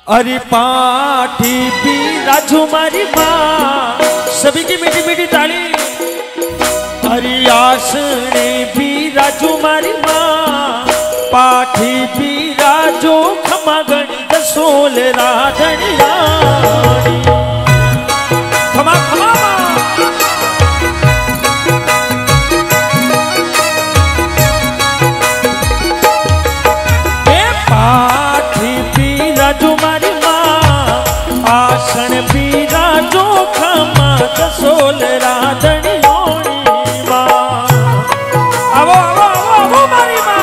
अरे पाठी भी राजू मारी माँ, सभी की मीठी मीठी ताली। अरे आसने भी राजू मारी माँ, पाठी भी राजो खमा गणी दसोल राधनी रानी। खमा खमा पाठी भी राजू मारी माँ, आसन भी राजो खमा दसोल राधनी माँ। आवो आवो आवो आवो मारी माँ।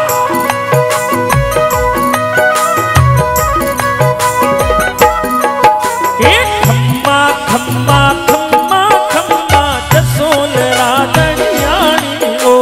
खम्मा खम्मा खम्मा खम्मा दसोल राधनी ओ।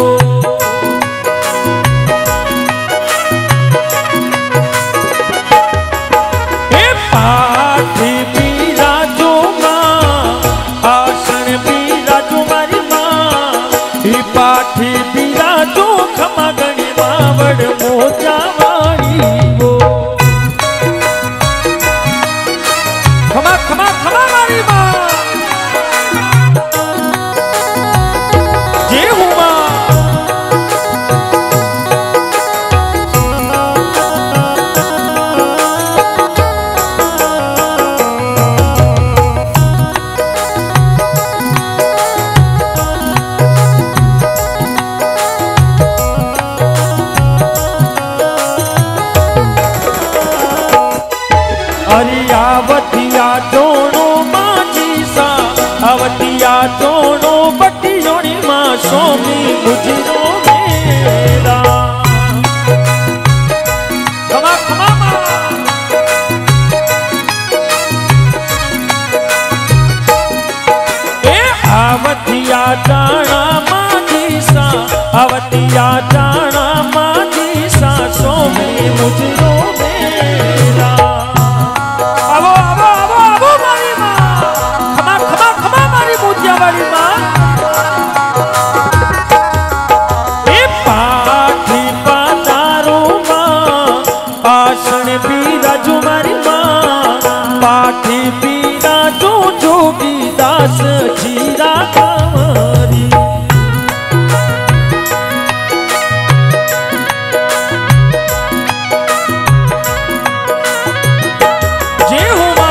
पाठी भी राजो माँ, आसन भी राजो मारी माँ, पाठी भी राजो खमा गणी मावड़ मोजा वाली वो। खमा खमा खमा मारी माँ, जय हूँ माँ। अवतिया दोनों माझी सा, अवतिया दोनों बटियोनी माँ, सोमी गुजरो मेरा। खमा खमा माँ। ए अवतिया जाना माझी सा, अवतिया जाना माझी सा, सोमी गुजरो मेरा। वाली माँ पाठी पातारो माँ, आसन भी राजू मारी माँ, पाठी भी राजू जोगी दास जीरा कांवरी। जय हो माँ।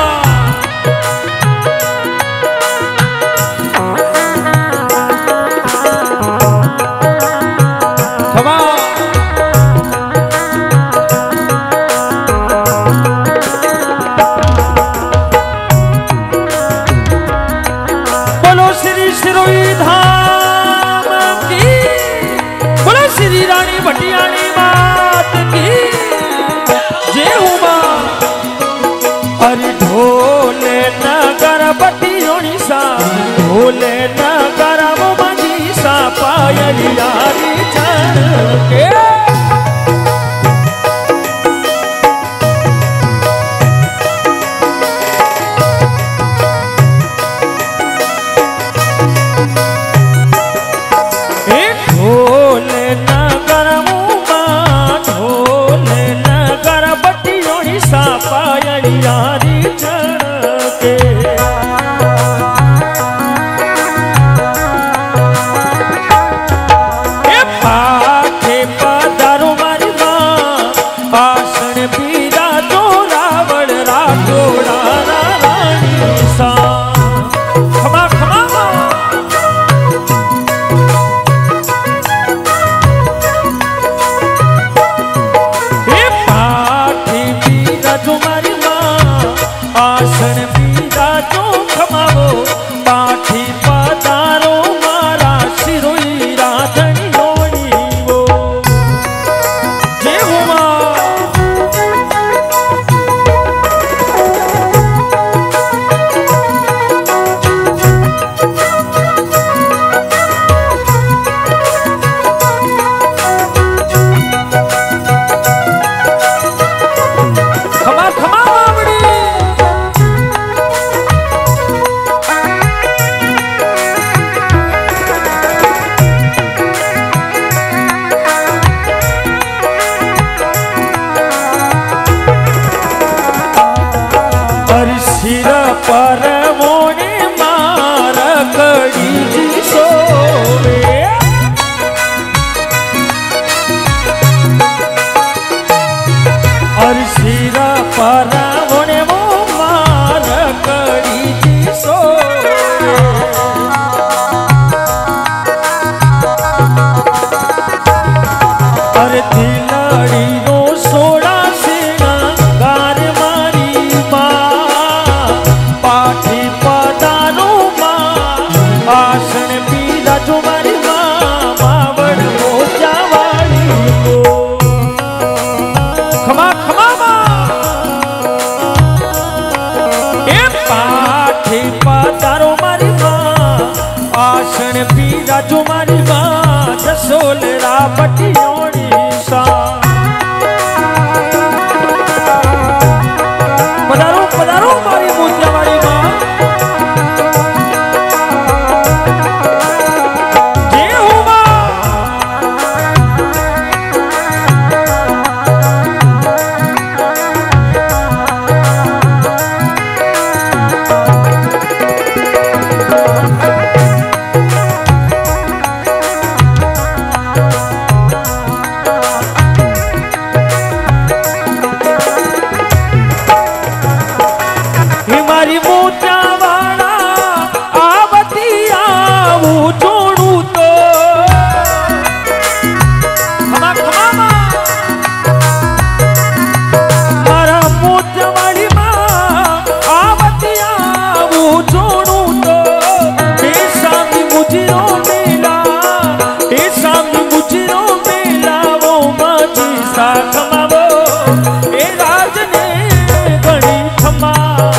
बोलो श्री सिरोही धाम की, बोलो श्री रानी भटियाणी मात की जय हो माँ। अरे ढोले नगर बटियोनी सा, ढोले नगर वो माझी सा, पायलिया चढ़ के। ढोले नगर मुमा, ढोले नगर बटियोनी सा, पायलिया चढ़ के। पाठे पर परवोणे मार कड़ी जी सोवे और सिरा परवोणे वो मार कड़ी जी सोवे और दिलाड़ी रो सोड़ा गार मारी माँ पाठी पदारो माँ आसन पीला जो मारी माँ मावड़ मोजा वाली को खमा खमा माँ ए पाठी पदारो मारी माँ आसन पीला जो मारी माँ जसोलरा पटियोड़ी सा पधारो पधारो मारी मोतिया वाली माँ जय हो माँ मारी मोतिया वाला आवती आवू जोड़ू तो खमा खमा माँ मारा मोतिया वाली माँ आवती आवू जोड़ू तो ए सामी मुझरो मेला ए सामी मुझरो मेला वो माजी सा खमावो ए राज ने घणी खमा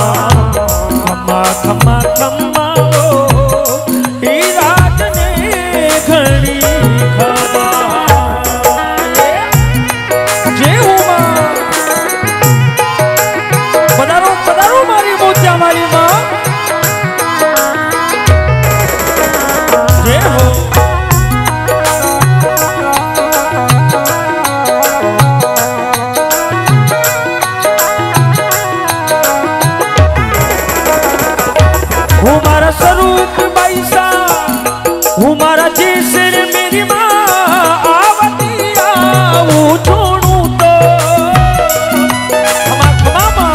खमा खमा वो ही रात ने घड़ी खमा जय हो माँ पधारो पधारो मारी मोतिया मारी माँ जय हो हमारा स्वरूप बैसा हमारा जैसे मेरी माँ आवती आवू छोड़ू तो खमा खमा माँ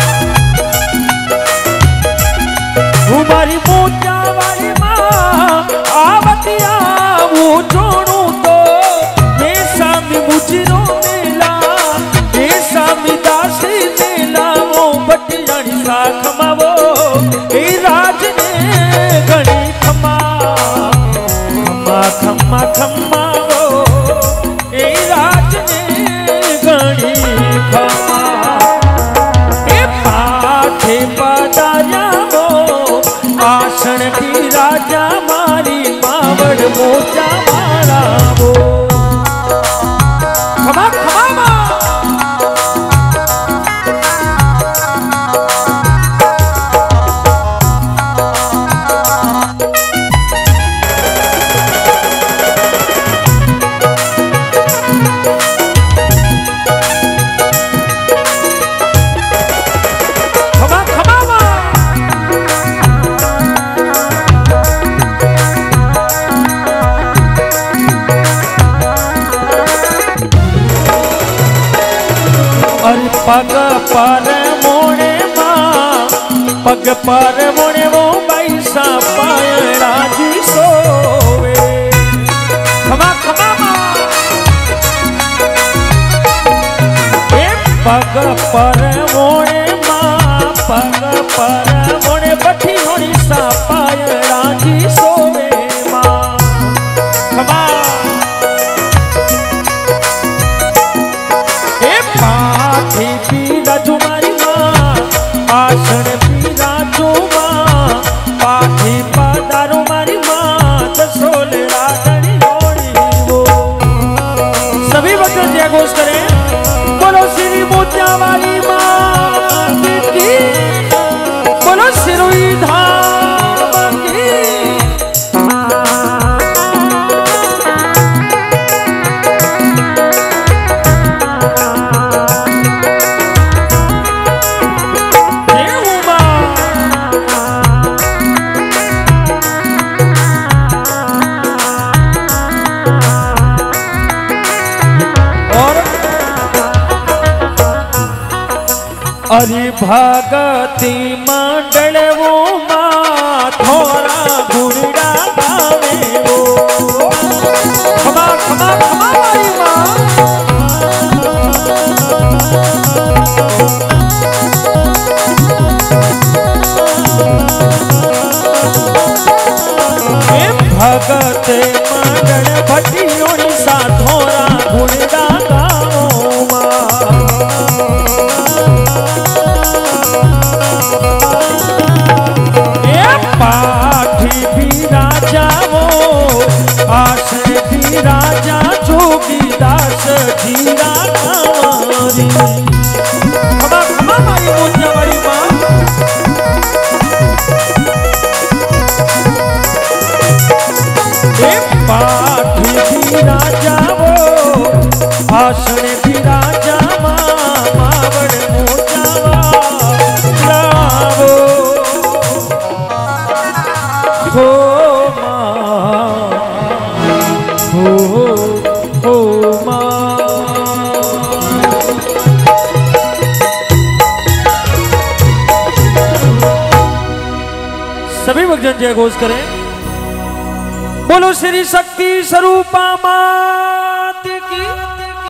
हमारी मोतिया वाली माँ आवती आवू छोड़ू तो ये सामी मुझरो मेला ये सामी दासी मेला वो बटियानी सा खमावो राज ने घड़ी खमा खमा खमा खमा वो ए राज ने घड़ी खमा ए पाठे पदाया वो आसन की राजा मारी मावड़ मोजा मारा वो खमा खमा माँ पग पर मोड़े माँ पग पर मोड़े वो बैसा पायड़ा जी सोवे खमा खमा माँ पग पर मोड़े माँ पग पर मोड़े बठी होनी सा पायड़ा जी सोवे माँ खमा पाठी पीला जो मारी माँ आसन पीला जो माँ पाठी पधारो मारी माँ जसोलरा घड़ी होड़ी वो सभी भक्त जय घोष करें बोलो श्री मोतिया वाली माँ की बोलो सिरोही धाम की अरे भगती मंडल वो माँ थोड़ा गुणड़ा गावे वो खमा खमा खमा मारी माँ भगत मंडल भटियों सा थोड़ा गुणड़ा गाओ पाठी भी राजा वो आश भी राजा जोगी दास जीरा कांवरी खमा खमा मारी मुझे बड़ी माँ पाठी भी राजा वो आसन भी राजा मावड़ मोजावा लावो हो माँ हो माँ। सभी भक्तजन जय घोष करें। बोलो श्री शक्ति स्वरूपा माँ।